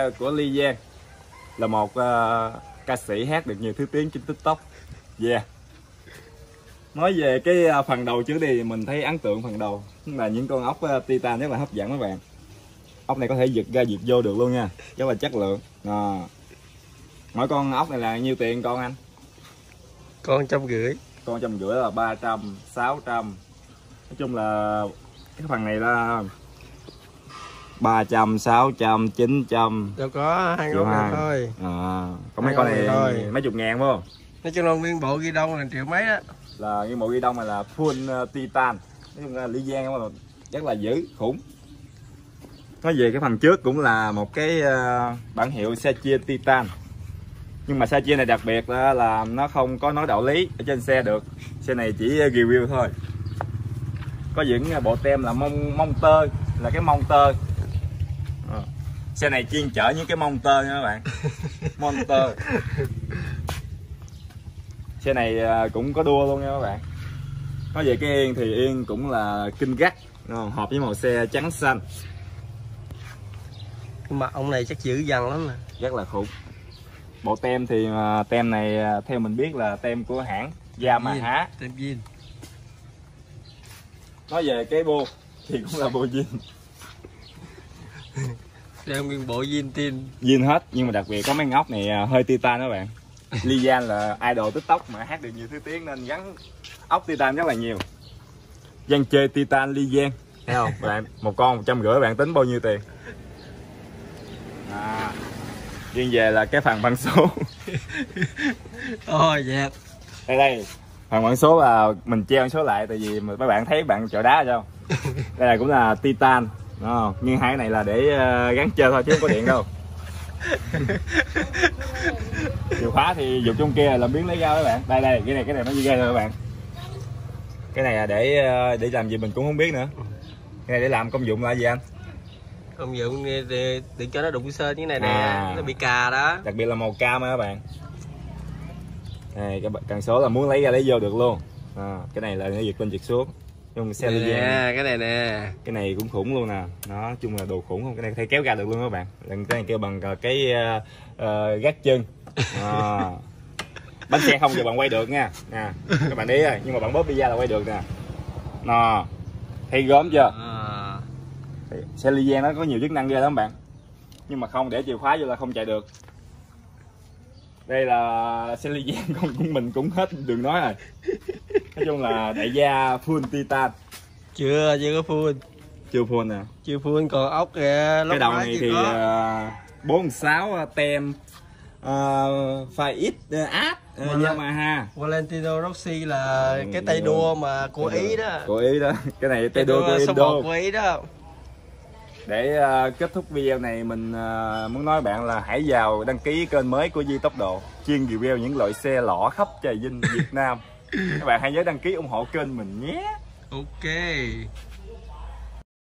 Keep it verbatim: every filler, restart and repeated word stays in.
của Ly Giang, là một uh, ca sĩ hát được nhiều thứ tiếng trên TikTok. Yeah. Nói về cái phần đầu trước đi, mình thấy ấn tượng phần đầu là những con ốc uh, Titan rất là hấp dẫn các bạn. Ốc này có thể giật ra giật vô được luôn nha, rất là chất lượng. À. Mỗi con ốc này là nhiêu tiền con anh? Con trăm rưỡi. Con trăm rưỡi là ba trăm, sáu trăm. Nói chung là cái phần này là ba trăm, sáu trăm, chín trăm. Đâu có hai con này thôi. À, có mấy con này thôi. Mấy chục ngàn phải không? Nói chung là nguyên bộ ghi đông là triệu mấy á. Là nguyên bộ ghi đông này là full uh, Titan. Nói chung là Ly Giang là rất là dữ, khủng. Nói về cái phần trước cũng là một cái uh, bản hiệu xe chia Titan. Nhưng mà xe chia này đặc biệt là, là nó không có nói đạo lý ở trên xe được. Xe này chỉ review thôi. Có những bộ tem là mông mông tơ, là cái mông tơ. À. Xe này chuyên chở những cái mông tơ nha các bạn. Mông tơ. Xe này cũng có đua luôn nha các bạn. Nói về cái yên thì yên cũng là kinh gắt, hợp với màu xe trắng xanh. Nhưng mà ông này chắc dữ dằn lắm nè. Rất là khủng. Bộ tem thì uh, tem này uh, theo mình biết là tem của hãng Yamaha. Tem zin. Nói về cái bô thì cũng là bô zin. Đem nguyên bộ zin tin. Zin hết, nhưng mà đặc biệt có mấy ngóc này uh, hơi Titan các bạn. Ly Giang là idol TikTok mà hát được nhiều thứ tiếng nên gắn ốc Titan rất là nhiều. Giang chơi Titan Ly Giang, thấy không bạn? Một con một trăm rưỡi, bạn tính bao nhiêu tiền? À, riêng về là cái phần bằng số. Ôi dẹp. Đây đây, phần bằng số là mình treo số lại, tại vì mấy bạn thấy bạn chọi đá chưa? Đây là cũng là Titan, đúng không? Nhưng hai cái này là để uh, gắn chơi thôi chứ không có điện đâu. Chìa khóa thì dục trong kia làm biến lấy ra các bạn. Đây đây, cái này cái này nó như gai thôi các bạn. Cái này là để để làm gì mình cũng không biết nữa. Cái này để làm công dụng là gì anh? Công dụng để, để cho nó đụng sơn như này nè, à, nó bị cà đó. Đặc biệt là màu cam á các bạn. Này cái cần số là muốn lấy ra lấy vô được luôn. À, cái này là nó giật lên giật xuống. Trong xe Ly Giang. Cái này nè. Cái này cũng khủng luôn nè. Nó chung là đồ khủng không? Cái này có thể kéo ra được luôn các bạn. Lần cái này kêu bằng cái uh, uh, gác chân. À. Bánh xe không thì bạn quay được nha. Nè, các bạn ý rồi, nhưng mà bạn bóp pizza là quay được nè. Nè. Thấy gớm chưa? À. Xe Ly Giang nó có nhiều chức năng ghê lắm bạn. Nhưng mà không để chìa khóa vô là không chạy được. Đây là xe Ly Giang con của mình cũng hết đường nói rồi. Nói chung là đại gia full Titan. Chưa, chưa có full. Chưa full nè. Chưa full, còn ốc kìa. Cái đầu này thì bốn sáu tem uh, Fire X uh, áp uh, Yamaha. Valentino Rossi là ừ, cái tay đua mà của Ý đó. Của Ý đó. Cái này tay đua của Indo. Của Ý đó. Để uh, kết thúc video này mình uh, muốn nói bạn là hãy vào đăng ký kênh mới của Di Tốc Độ, chuyên review những loại xe lọ khắp trời Vinh Việt Nam. Các bạn hãy nhớ đăng ký ủng hộ kênh mình nhé. Ok.